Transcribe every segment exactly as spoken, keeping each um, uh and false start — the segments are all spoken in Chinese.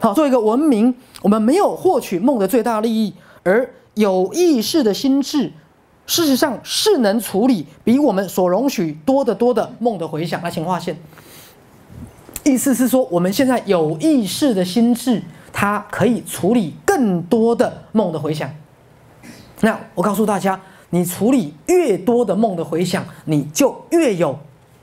好，作为一个文明，我们没有获取梦的最大利益，而有意识的心智，事实上是能处理比我们所容许多得多的梦的回响。来，请划线。意思是说，我们现在有意识的心智，它可以处理更多的梦的回响。那我告诉大家，你处理越多的梦的回响，你就越有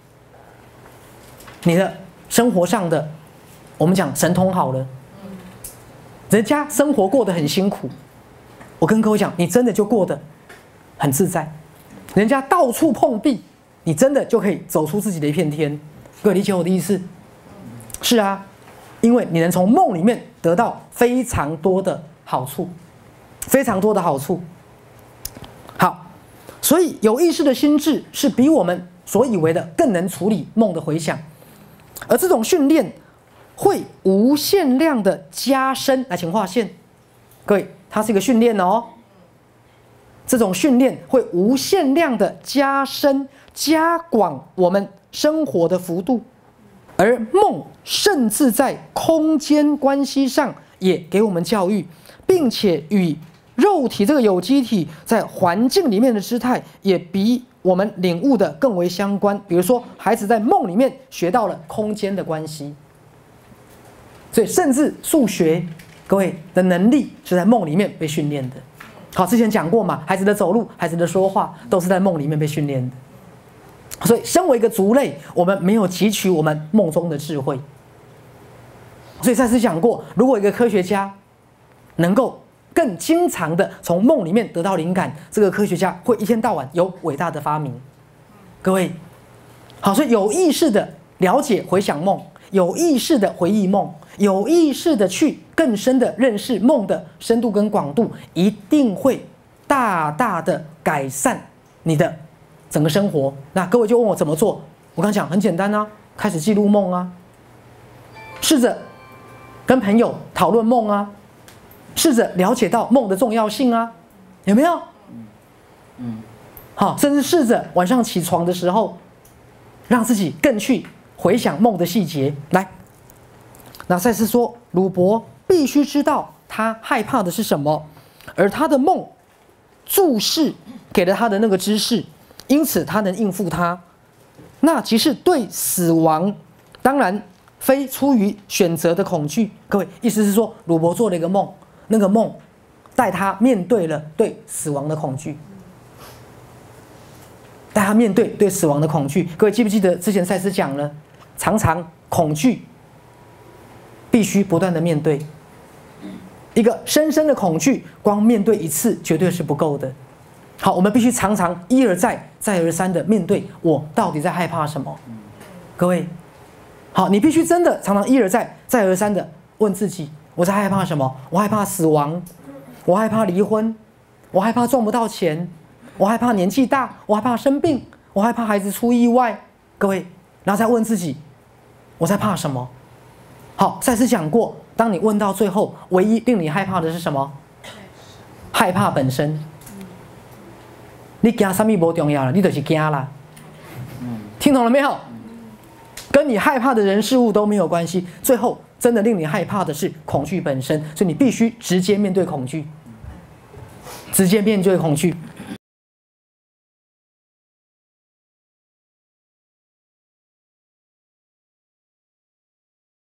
你的生活上的，我们讲神通好了。人家生活过得很辛苦，我跟各位讲，你真的就过得很自在。人家到处碰壁，你真的就可以走出自己的一片天。各位理解我的意思？是啊，因为你能从梦里面得到非常多的好处，非常多的好处。好，所以有意识的心智是比我们所以为的更能处理梦的回响，而这种训练会无限量的加深。来，请划线。各位，它是一个训练哦。这种训练会无限量的加深、加广我们生活的幅度。而梦甚至在空间关系上也给我们教育，并且与肉体这个有机体在环境里面的姿态也比我们领悟的更为相关。比如说，孩子在梦里面学到了空间的关系，所以甚至数学，各位的能力是在梦里面被训练的。好，之前讲过嘛，孩子的走路、孩子的说话都是在梦里面被训练的。所以，身为一个族类，我们没有汲取我们梦中的智慧。所以赛斯讲过，如果一个科学家能够更经常的从梦里面得到灵感，这个科学家会一天到晚有伟大的发明。各位，好，所以有意识的了解回想梦，有意识的回忆梦，有意识的去更深的认识梦的深度跟广度，一定会大大的改善你的整个生活。那各位就问我怎么做？我刚讲很简单啊，开始记录梦啊，试着跟朋友讨论梦啊，试着了解到梦的重要性啊，有没有？嗯，好，甚至试着晚上起床的时候，让自己更去回想梦的细节。来，那赛斯说，鲁伯必须知道他害怕的是什么，而他的梦注释给了他的那个知识。因此，他能应付它，那即是对死亡，当然非出于选择的恐惧。各位，意思是说，鲁伯做了一个梦，那个梦带他面对了对死亡的恐惧，带他面对对死亡的恐惧。各位记不记得之前赛斯讲了，常常恐惧必须不断的面对，一个深深的恐惧，光面对一次绝对是不够的。好，我们必须常常一而再、再而三的面对我到底在害怕什么。各位，好，你必须真的常常一而再、再而三的问自己：我在害怕什么？我害怕死亡，我害怕离婚，我害怕赚不到钱，我害怕年纪大，我害怕生病，我害怕孩子出意外。各位，然后再问自己：我在怕什么？好，赛斯讲过，当你问到最后，唯一令你害怕的是什么？害怕本身。你惊什么不重要了，你就是惊啦。听懂了没有？跟你害怕的人事物都没有关系。最后，真的令你害怕的是恐惧本身，所以你必须直接面对恐惧，直接面对恐惧。